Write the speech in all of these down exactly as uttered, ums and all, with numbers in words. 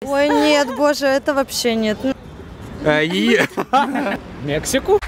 Ой, нет, боже, это вообще нет. Мексику?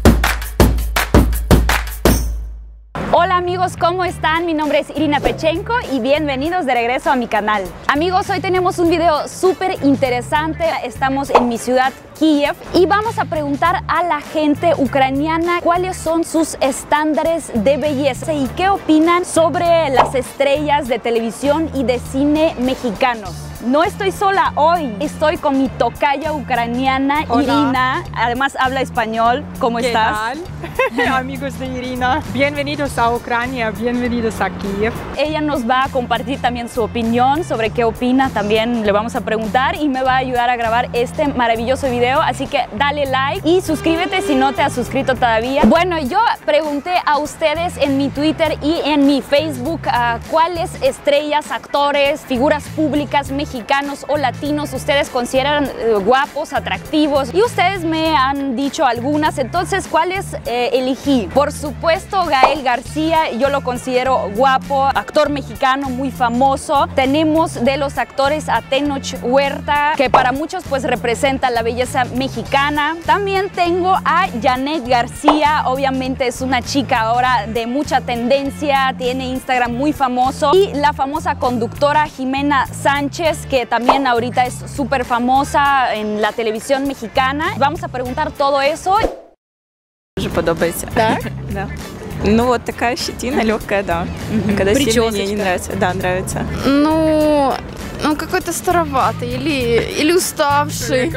Hola amigos, ¿cómo están? Mi nombre es Irina Pechenko y bienvenidos de regreso a mi canal. Amigos, hoy tenemos un video súper interesante. Estamos en mi ciudad, Kiev, y vamos a preguntar a la gente ucraniana cuáles son sus estándares de belleza y qué opinan sobre las estrellas de televisión y de cine mexicanos. No estoy sola hoy, estoy con mi tocaya ucraniana. Hola. Irina, además habla español. ¿Cómo ¿Qué estás? tal? Amigos de Irina, bienvenidos a Ucrania, bienvenidos a Kiev. Ella nos va a compartir también su opinión sobre qué opina, también le vamos a preguntar y me va a ayudar a grabar este maravilloso video, así que dale like y suscríbete si no te has suscrito todavía. Bueno, yo pregunté a ustedes en mi Twitter y en mi Facebook uh, cuáles estrellas, actores, figuras públicas mexicanas mexicanos o latinos ustedes consideran eh, guapos, atractivos, y ustedes me han dicho algunas. Entonces, ¿cuáles eh, elegí? Por supuesto, Gael García, yo lo considero guapo, actor mexicano muy famoso. Tenemos de los actores a Tenoch Huerta, que para muchos pues representa la belleza mexicana. También tengo a Janet García, obviamente es una chica ahora de mucha tendencia, tiene Instagram muy famoso, y la famosa conductora Jimena Sánchez, que también ahorita es súper famosa en la televisión mexicana. Vamos a preguntar todo eso. Дуже подобается. Да? Да. Ну вот такая щетина легкая, да. Когда сильно мне не нравится. Да, нравится. Ну, ну какой-то староватый или, или уставший.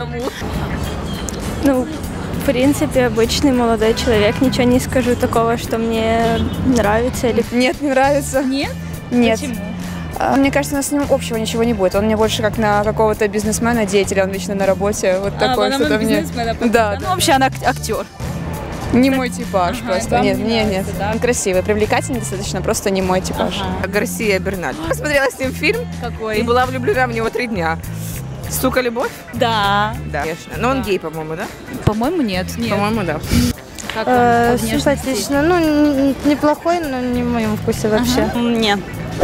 Ну, в принципе, обычный молодой человек. Ничего не скажу такого, что мне нравится. Или... Нет, не нравится. Нет? Нет. Почему? Мне кажется, у нас с ним общего ничего не будет. Он мне больше как на какого-то бизнесмена, деятеля, он вечно на работе. Вот такое что-то мне. Да. Ну, вообще она актер. Не мой типаж Ага, просто. Нет, не не, нет. да? Он красивый, привлекательный достаточно, просто не мой типаж. Ага. Гарсия Берналь. Посмотрела с ним фильм Какой? и была влюблена в него три дня. Сука, любовь? Да. Да, конечно. Но он гей, по-моему, да? По-моему, нет. Нет. По-моему, да. Как он? Э, По внешности? Симпатично. Ну, н- неплохой, но не в моем вкусе вообще. Нет.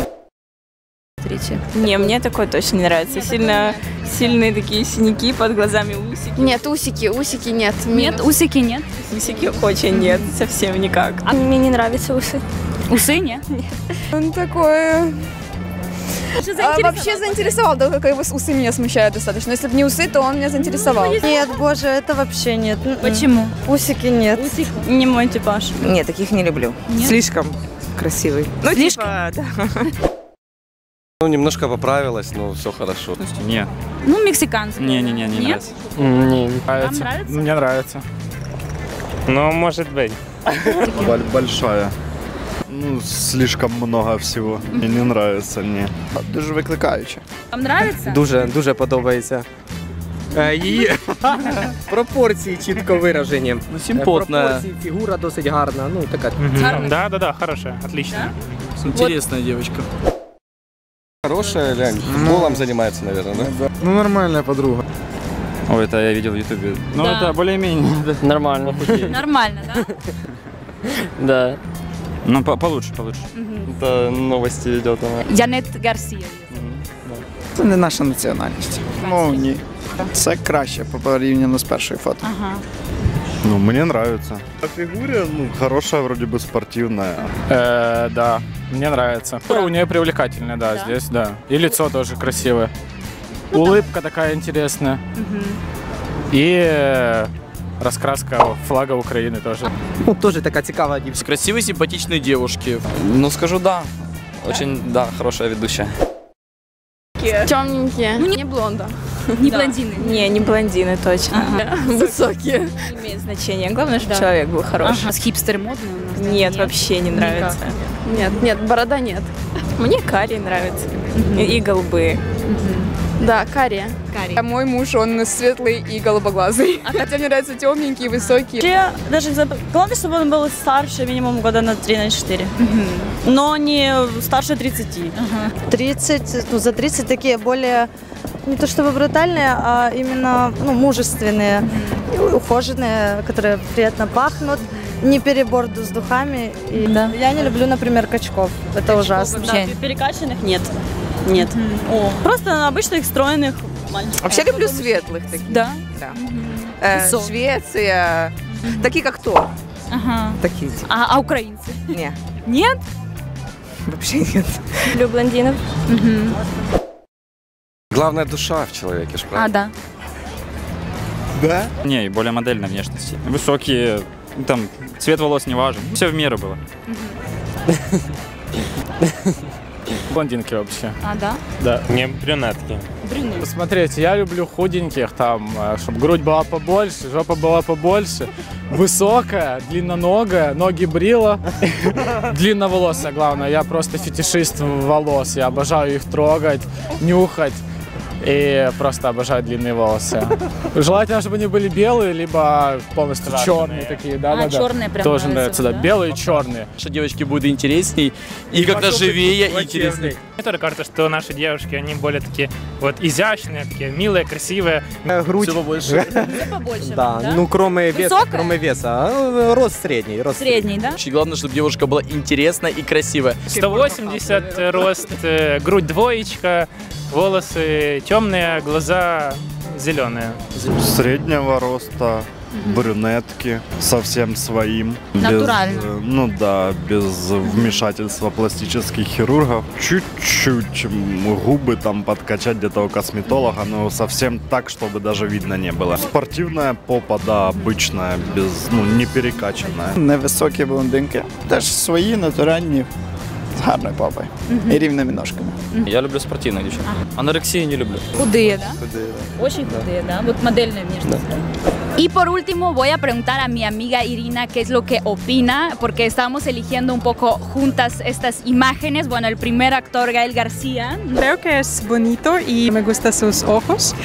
Не, мне такой точно не нравится. Сильно, сильные такие синяки под глазами, усики. Нет, усики, усики нет. Нет, усики нет. Усики очень нет, совсем никак. А мне не нравятся усы. Усы нет? Он такой... А, вообще заинтересовал, да, как его усы меня смущают достаточно. Если бы не усы, то он меня заинтересовал. Нет, боже, это вообще нет. Почему? Усики нет. Усики. Не мой типаж. Нет, таких не люблю. Нет? Слишком красивый. Ну, Слишком? типа, да. Ну, немножко поправилась, но все хорошо. Не. Ну, мексиканцы. Не-не-не, не Нет? нравится. Не Вам нравится? Мне нравится. Ну, может быть. Большая. Ну, слишком много всего. Мне не нравится, не. Дуже викликаюче. Вам нравится? Дуже, дуже подобається. Її пропорції чітко виражені. Ну, симпотная. Пропорції, фігура досить гарна. Ну, така. Да, да, да, хорошая, отлично. Интересная девочка. Хорошая, Лянь, футболом занимается, наверное, да? Ну, нормальная подруга. Ой, это я видел в ютубе. Ну, Да. это более-менее. Нормально. Нормально, да? Да. Ну, по получше, получше. Это новости ведет она. Янет Гарсія. Це не наша національність. Ну, ні. Це краще порівняно з першою фото. Ага. Ну, мне нравится. По фигуре, ну, хорошая, вроде бы спортивная. Э, да, мне нравится. У нее привлекательная, да, здесь, да. И лицо тоже красивое. Улыбка такая интересная. И э, раскраска флага Украины тоже. Ну, тоже такая цікава дівчина. Красивые, симпатичные девушки. Ну, скажу да. Очень, да, хорошая ведущая. Темненькие. Ну, не- не блонда. Не блондины. Не, не блондины, точно. Высокие. Не имеет значения. Главное, чтобы человек был хороший. Ага. Хипстеры модные у нас? да? Нет, вообще не нравится. Нет, нет, борода нет. Мне карий нравится. И голубые. Да, кария. Карий. А мой муж, он светлый и голубоглазый. А Хотя мне нравятся темненькие, высокие. Вообще, даже за- главное, чтобы он был старше минимум года на три-четыре. Но не старше тридцати. тридцать, ну за тридцать такие более, не то чтобы брутальные, а именно ну, мужественные, ухоженные, которые приятно пахнут. Не перебор с духами. И Да. Я не люблю, например, качков. Это ужасно. Да, перекачанных нет. Нет. Просто на обычных, стройных, нормально. Вообще люблю светлых таких. Да? Да. Э, Высоких. Швеция. Такие как Тор. Ага. Такие. типа. А, а украинцы? Не, Нет? вообще нет. Люблю блондинов. Главная душа в человеке, ж А, правда? да. Да? Не, и более модельной внешности. Высокие, там, цвет волос не важен. Все в меру было. Блондинки вообще. А, да? Да. Не брюнетки. Брюнет. Смотрите, я люблю худеньких, там, чтобы грудь была побольше, жопа была побольше, высокая, длинноногая, ноги брила, длинноволосая, главное. Я просто фетишист волос, я обожаю их трогать, нюхать и просто обожаю длинные волосы. Желательно, чтобы они были белые, либо полностью черные такие, да, А, да, да. черные прям Тоже нравятся, нравятся, да, да? белые и черные. Что девочки будут интересней и как-то живее и интереснее. Мне тоже кажется, что наши девушки, они более такие вот изящные, такие милые, красивые. Э, Грудь. Всего больше. Побольше, Да, да? ну кроме веса, Высокая? кроме веса. а, Рост средний. Рост Средний, да? Очень главное, чтобы девушка была интересная и красивая. сто восемьдесят рост, э, грудь двоечка, волосы темные, глаза зеленые. Среднего роста, брюнетки, совсем своим. Натурально. Без, э, ну да, без вмешательства пластических хирургов. Чуть-чуть м, губы там подкачать где-то у косметолога, но совсем так, чтобы даже видно не было. Спортивная попа, да, обычная, без, ну, не перекачанная. Невисокі блондинки. Теж свої, натуральні, з гарною попою. І рівними ножками. Я люблю спортивных девчонок. Анорексию не люблю. Худые, да? Очень худые, да. Вот модельная внешность. Y por último voy a preguntar a mi amiga Irina qué es lo que opina, porque estábamos eligiendo un poco juntas estas imágenes. Bueno, el primer actor, Gael García. Creo que es bonito y me gustan sus ojos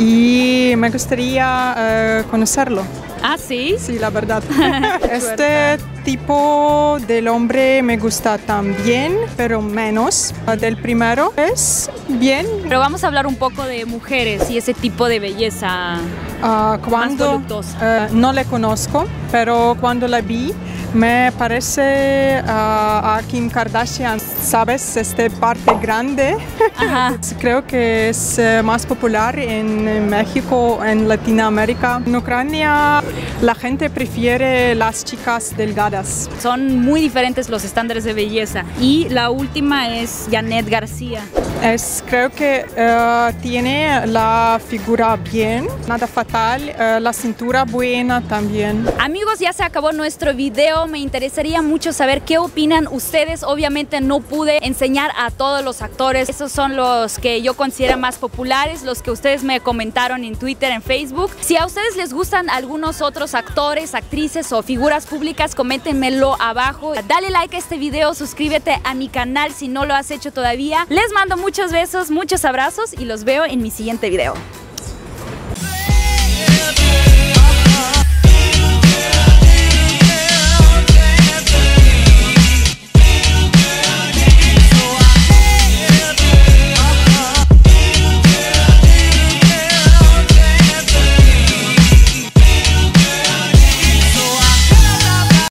y me gustaría eh, conocerlo. Ah, sí. Sí, la verdad. Este tipo del hombre me gusta también, pero menos. Del primero es bien. Pero vamos a hablar un poco de mujeres y ese tipo de belleza. Ah, cuando voluptuosa. eh, no le conozco, pero cuando la vi me parece ah, a Kim Kardashian, ¿sabes? Esta parte grande. Ajá. Creo que es eh, más popular en México, en Latinoamérica. En Ucrania la gente prefiere las chicas delgadas. Son muy diferentes los estándares de belleza. Y la última es Janet García. Es, creo que eh, tiene la figura bien, nada fatal, eh, la cintura buena también. Amigos, ya se acabó nuestro video. Me interesaría mucho saber qué opinan ustedes. Obviamente no pude enseñar a todos los actores. Esos son los que yo considero más populares, los que ustedes me comentaron en Twitter, en Facebook. Si a ustedes les gustan algunos otros actores, actrices o figuras públicas, coméntenmelo abajo. Dale like a este video, suscríbete a mi canal si no lo has hecho todavía. Les mando muchos besos, muchos abrazos y los veo en mi siguiente video.